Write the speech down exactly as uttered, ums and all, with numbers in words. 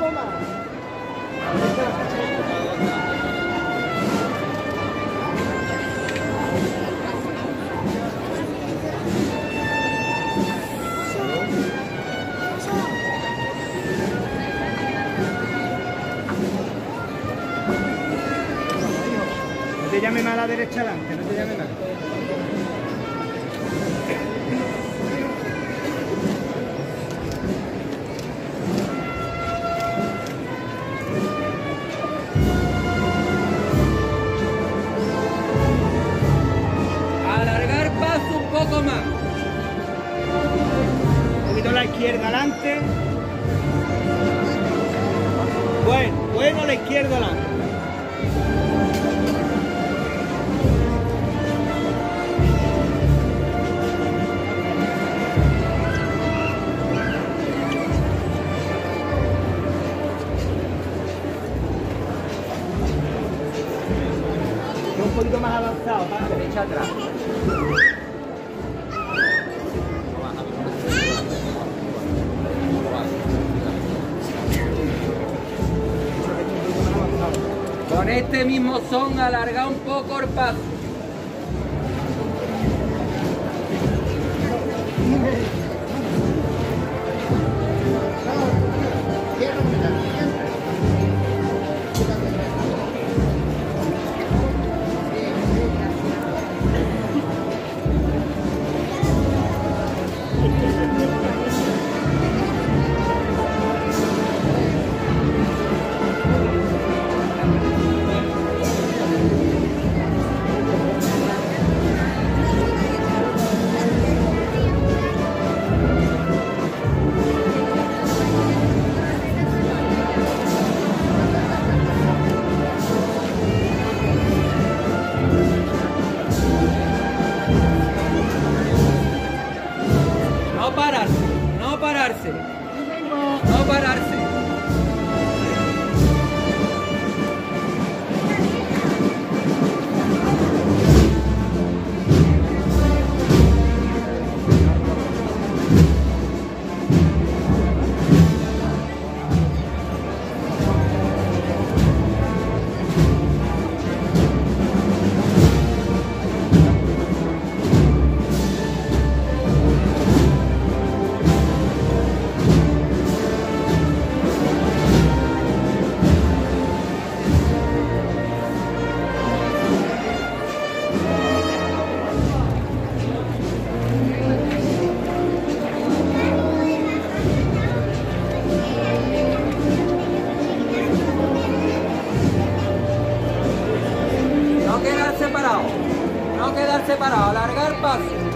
No te llame más a la derecha adelante, no te llame más. Alargar paso un poco más. Un poquito a la izquierda adelante. Bueno, bueno, a la izquierda adelante. Un poquito más avanzado, para derecha atrás. Con este mismo son, alarga un poco el paso. No pararse, no pararse, no pararse. No quedar separado, no quedar separado, alargar paso.